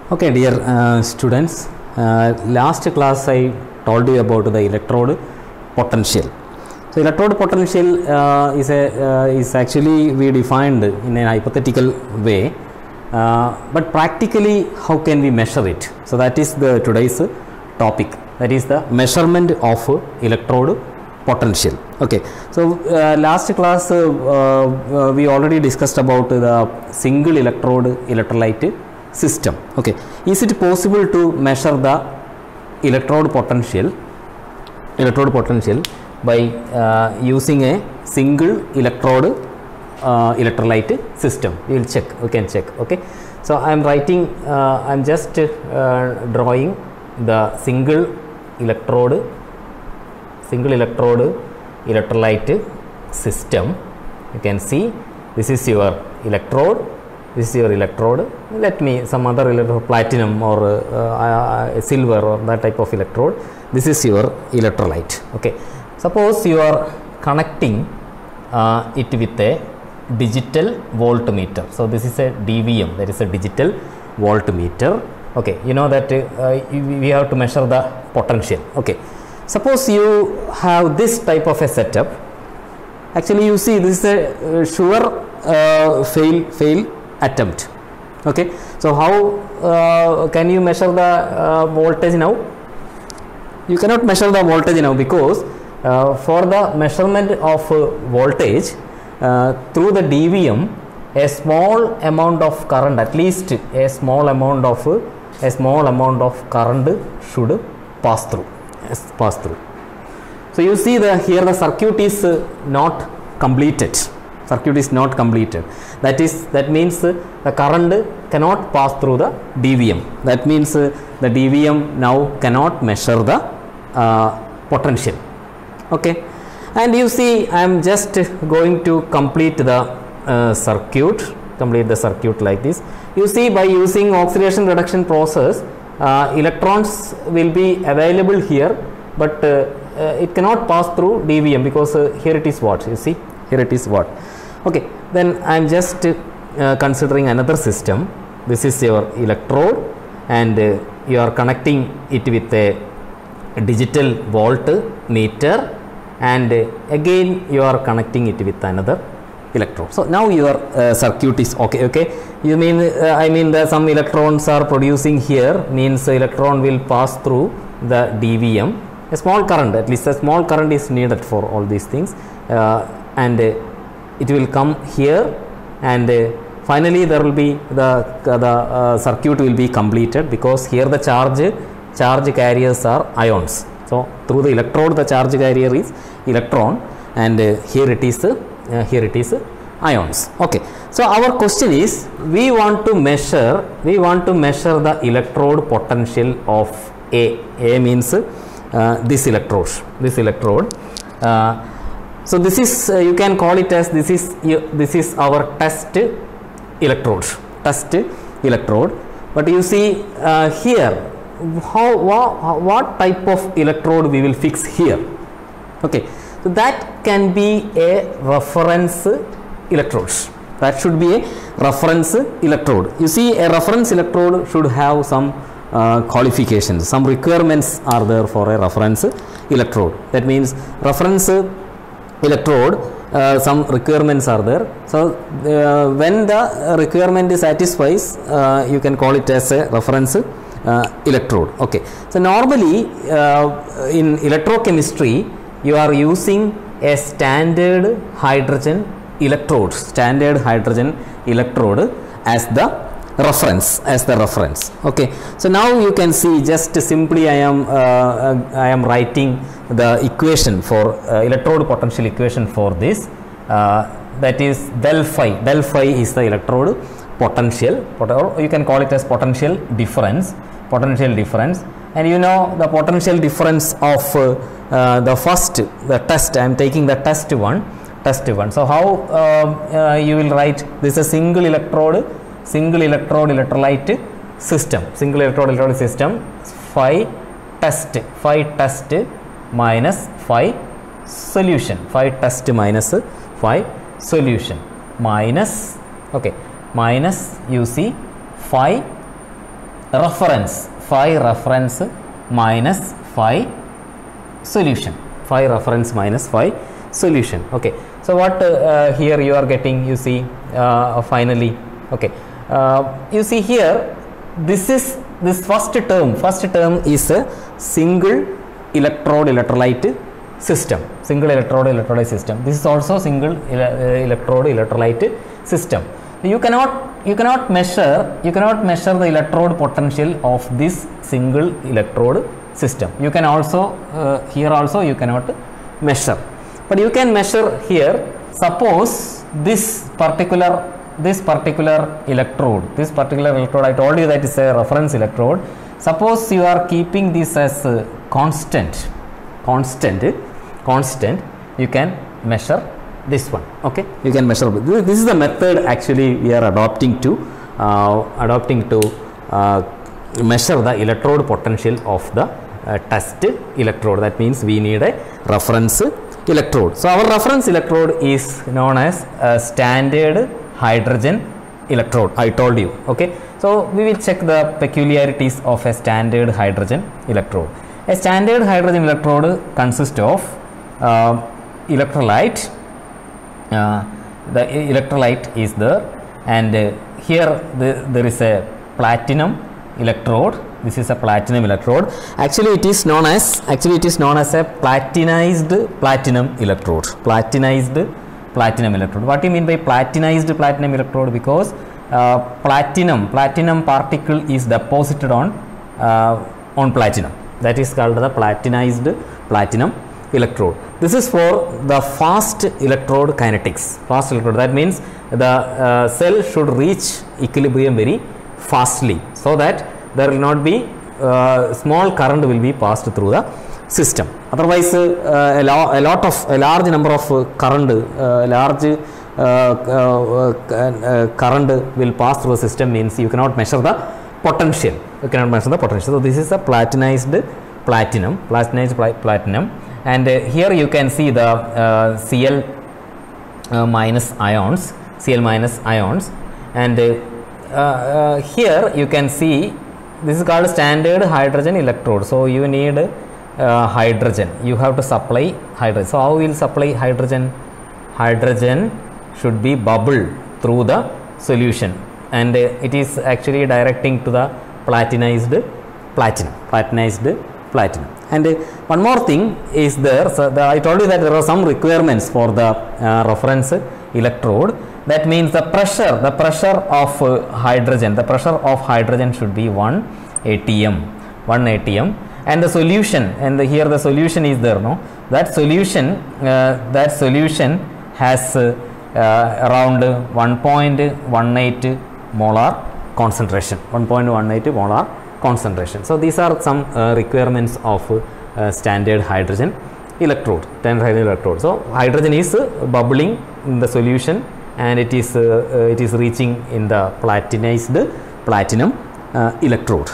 Okay, dear students, last class I told you about the electrode potential. So, electrode potential is actually we defined in a hypothetical way, but practically how can we measure it? So, that is the today's topic, that is the measurement of electrode potential. Okay, so last class we already discussed about the single electrode electrolyte system. Okay, is it possible to measure the electrode potential by using a single electrode electrolyte system? We will check, we can check. Okay, so I am writing, I am just drawing the single electrode electrolyte system. You can see this is your electrode, this is your electrode. Let me some other electrode, platinum or silver or that type of electrode. This is your electrolyte. Okay, suppose you are connecting it with a digital voltmeter. So this is a DVM, that is a digital voltmeter. Okay, you know that we have to measure the potential. Okay, suppose you have this type of a setup. Actually, you see this is a sure fail attempt. Okay, so how can you measure the voltage now? You cannot measure the voltage now, because for the measurement of voltage through the DVM, a small amount of current, at least a small amount of current should pass through. So you see the here the circuit is not completed. That means the current cannot pass through the DVM. That means the DVM now cannot measure the potential. Okay, and you see I am just going to complete the circuit like this. You see, by using oxidation reduction process, electrons will be available here, but it cannot pass through DVM, because here it is what you see, here it is what. Okay, then I am just considering another system. This is your electrode, and you are connecting it with a digital voltmeter, and again you are connecting it with another electrode. So now your circuit is okay. Okay, you mean I mean that some electrons are producing here, means the electron will pass through the DVM. A small current, at least a small current is needed for all these things, and it will come here, and finally there will be the circuit will be completed, because here the charge carriers are ions. So through the electrode the charge carrier is electron, and here it is ions. Okay, so our question is, we want to measure the electrode potential of A means this electrode. So this is you can call it as this is our test electrode. But you see here what type of electrode we will fix here. Okay, so that can be a reference electrode. That should be a reference electrode. You see, a reference electrode should have some qualifications, some requirements are there for a reference electrode. That means reference electrode, some requirements are there. So when the requirement satisfies, you can call it as a reference electrode. Okay, so normally in electrochemistry you are using a standard hydrogen electrode as the reference. Okay, so now you can see, just simply I am writing the equation for electrode potential equation for this, that is del phi is the electrode potential, or you can call it as potential difference, and you know the potential difference of the test. I am taking the test one. So how you will write this is a single electrode electrolyte system, phi test minus phi solution, minus, okay, minus you see phi reference, phi reference minus phi solution, phi reference minus phi solution. Okay, so what here you are getting, you see, finally, okay, you see here, this first term is a single electrode electrolyte system, single electrode electrolyte system. This is also single electrode electrolyte system. You cannot measure the electrode potential of this single electrode system. You can also here also you cannot measure, but you can measure here. Suppose this particular electrode, I told you that is a reference electrode. Suppose you are keeping this as constant, you can measure this one. Okay, you can measure. This is the method actually we are adopting to measure the electrode potential of the test electrode. That means we need a reference electrode. So our reference electrode is known as a standard hydrogen electrode, I told you. Okay, so we will check the peculiarities of a standard hydrogen electrode. A standard hydrogen electrode consists of electrolyte. The electrolyte is there, and here there is a platinum electrode. This is a platinum electrode. Actually it is known as a platinized platinum electrode. Platinized platinum electrode. What do you mean by platinized platinum electrode? Because platinum particle is deposited on platinum. That is called the platinized platinum electrode. This is for the fast electrode kinetics. Fast electrode, that means the cell should reach equilibrium very fastly, so that there will not be small current will be passed through the system. Otherwise a large number of current will pass through the system, means you cannot measure the potential. So this is a platinized platinum, and here you can see the Cl minus ions, and here you can see this is called standard hydrogen electrode. So you need hydrogen, you have to supply hydrogen. So how we will supply hydrogen? Hydrogen should be bubbled through the solution, and it is actually directing to the platinized platinum. And one more thing is there. So I told you that there are some requirements for the reference electrode. That means the pressure of hydrogen should be 1 atm, and the solution, and here the solution is there, no? That solution has around 1.18 molar concentration. So these are some requirements of standard hydrogen electrode. So hydrogen is bubbling in the solution, and it is reaching in the platinized platinum electrode.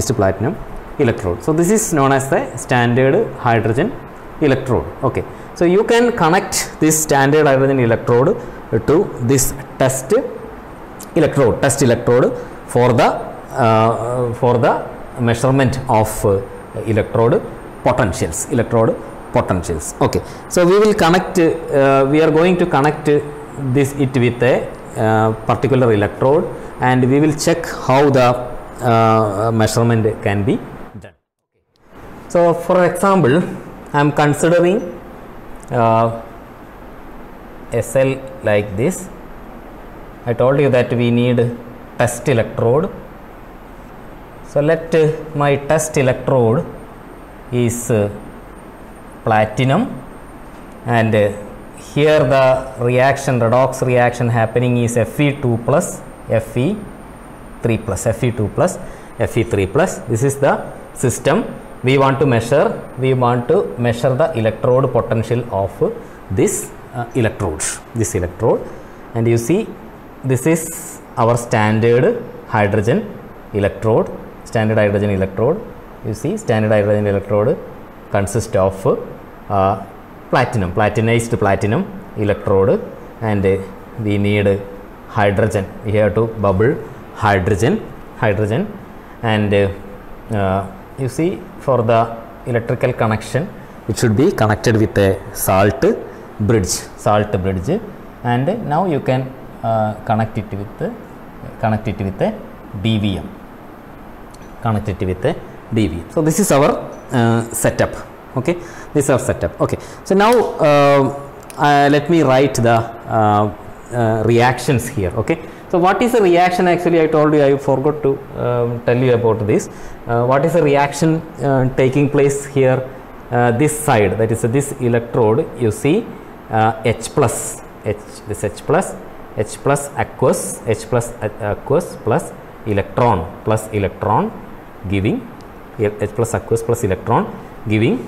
So this is known as the standard hydrogen electrode. Okay, so you can connect this standard hydrogen electrode to this test electrode for the measurement of electrode potentials. Okay, so we will connect. We are going to connect it with a particular electrode, and we will check how the measurement can be done. So for example, I am considering a cell like this. I told you that we need test electrode. So let my test electrode is platinum, and here the redox reaction happening is Fe2 plus Fe3 plus. This is the system we want to measure. We want to measure the electrode potential of this electrode, and you see this is our standard hydrogen electrode. You see, standard hydrogen electrode consists of platinized platinum electrode, and we need hydrogen. We have to bubble hydrogen, and you see, for the electrical connection it should be connected with a salt bridge, and now you can connect it with a DVM. So this is our setup. Okay, this is our setup. Okay, so now let me write the reactions here. Okay, so what is a reaction? Actually, I told you, I forgot to tell you about this. What is a reaction taking place here? This side, that is this electrode, you see H plus aqueous plus electron giving H plus aqueous plus electron giving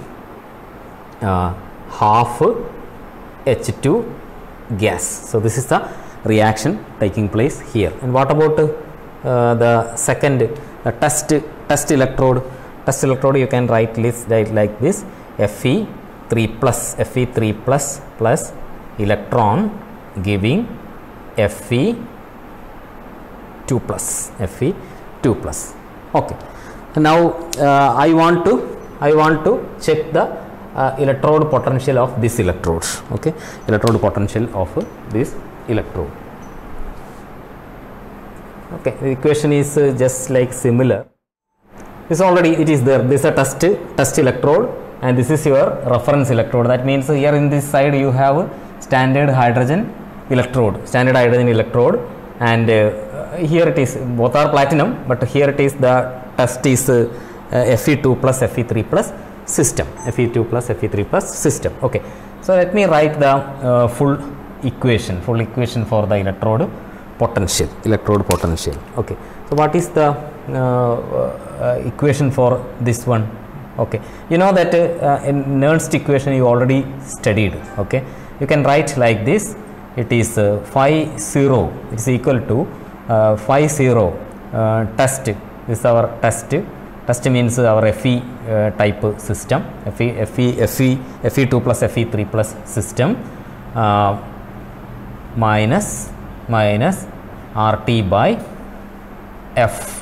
half H2 gas. So this is the reaction taking place here. And what about the second test electrode? Test electrode, you can write like this: Fe3 plus electron giving Fe2 plus. Okay, now I want to check the electrode potential of this electrode. Okay, electrode potential of this electrode. Okay, the equation is just like similar. This already it is there. This is a test electrode, and this is your reference electrode. That means here in this side you have standard hydrogen electrode, and here it is, both are platinum, but here it is the test is Fe2 plus Fe3 plus system. Okay, so let me write the full equation for the electrode potential. Okay, so what is the equation for this one? Okay, you know that in Nernst equation you already studied. Okay, you can write like this: it is phi 0 is equal to phi 0 test. This is our test means our Fe type system, Fe2 plus Fe3 plus system, minus RT by F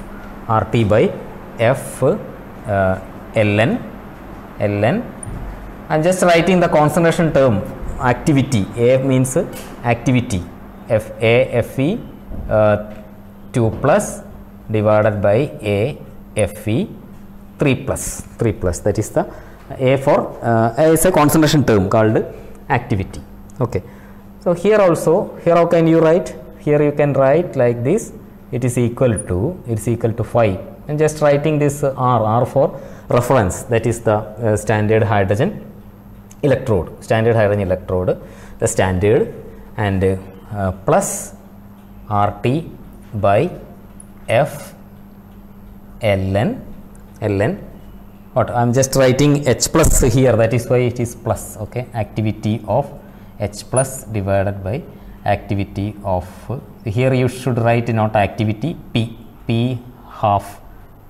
ln. I am just writing the concentration term, activity. A means activity, Fe 2 plus divided by A Fe 3 plus. That is the A for is a concentration term called activity. Okay, so here also, here how can you write? Here you can write like this: it is equal to phi, and just writing this R for reference, that is the standard hydrogen electrode, the standard, and plus RT by F ln. What I am just writing H plus here, that is why it is plus. Okay, activity of H plus divided by activity of, here you should write not activity, P half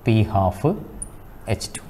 H2.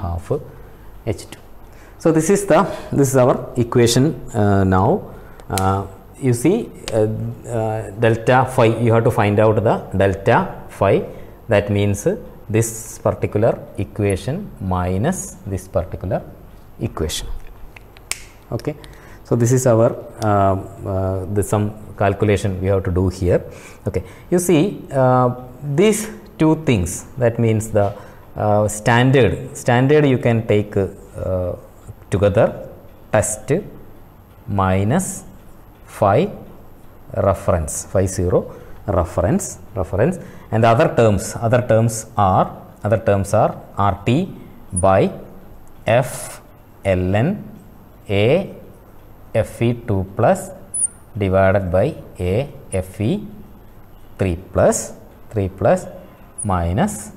So this is our equation. Now you see delta phi, you have to find out the delta phi. That means this particular equation minus this particular equation. Okay, so this is our some calculation we have to do here. Okay, you see these two things, that means the standard you can take together, test minus phi reference, phi 0 reference, and the other terms are RT by F ln A Fe2 plus divided by A Fe3 plus minus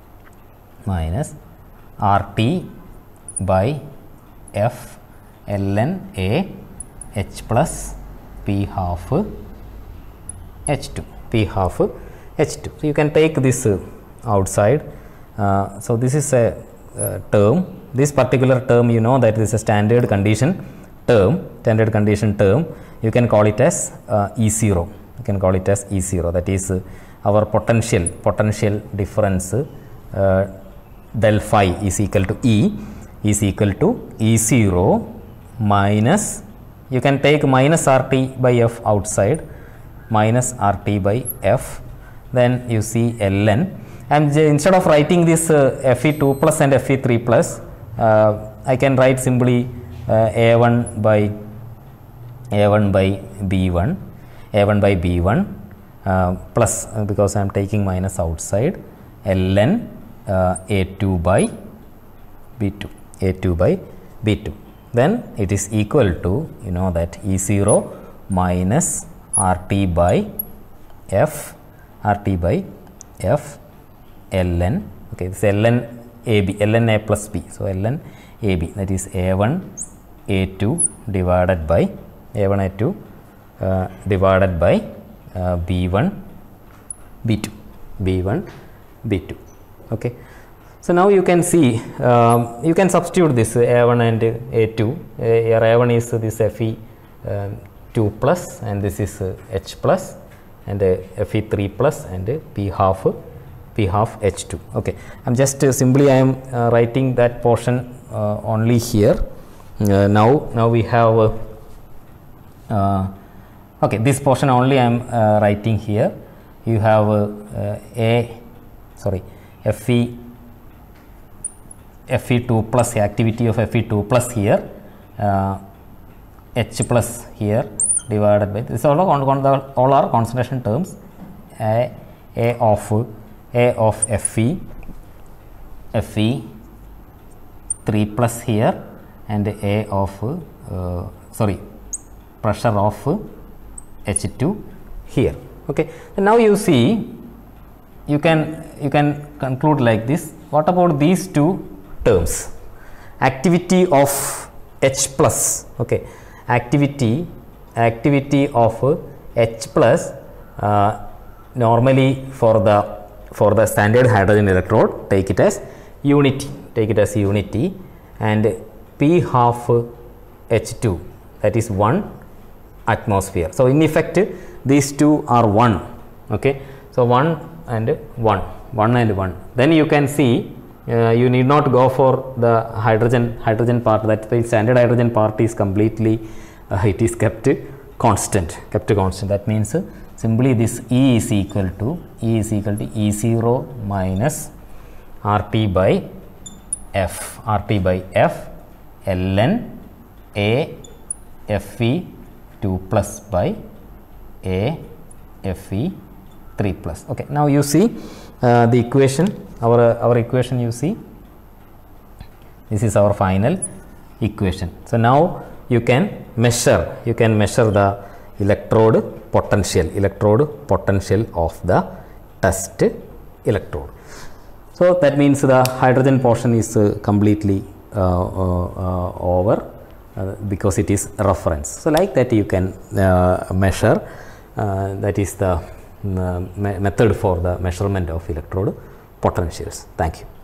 RT by F ln A H plus P half H2. So you can take this outside. So this is a term. This particular term, you know that this is a standard condition term. You can call it as E0. That is our potential difference del phi is equal to E is equal to E0 minus, you can take minus RT by F outside, minus RT by F, then you see ln, and instead of writing this Fe2 plus and Fe3 plus, I can write simply A1 by B1, A1 by B1 plus, because I am taking minus outside, ln A2 by B2, A2 by B2. Then it is equal to, you know, that E0 minus RT by F, RT by F ln, okay, this ln AB, ln A plus B, so ln AB, that is A1 A2 divided by A1 A2 divided by B1 B2, B1 B2. Okay. So now you can see, you can substitute this A1 and A2. Here A1 is this Fe2 plus, and this is H plus, and Fe3 plus, and P half H2. Okay, I'm just simply I am writing that portion only here. Now we have okay, this portion only I am writing here. You have Fe2 plus, activity of Fe2 plus here, H plus here divided by this, all are concentration terms, A of Fe3 plus here, and A of pressure of H2 here. Okay, and now you see, you can conclude like this. What about these two terms? Activity of H plus, okay, activity of H plus, normally for the standard hydrogen electrode, take it as unity, and P half H2, that is 1 atmosphere. So in effect these two are 1, okay, so 1 and 1. Then you can see, you need not go for the hydrogen part, that the standard hydrogen part is completely it is kept constant. That means simply this E is equal to E0 minus RT by F ln A Fe2 plus by A Fe3 plus. Okay, now you see the equation, our equation, you see, this is our final equation. So now you can measure the electrode potential of the test electrode. So that means the hydrogen portion is completely over, because it is reference. So like that you can measure, that is the method for the measurement of electrode potentials. Thank you.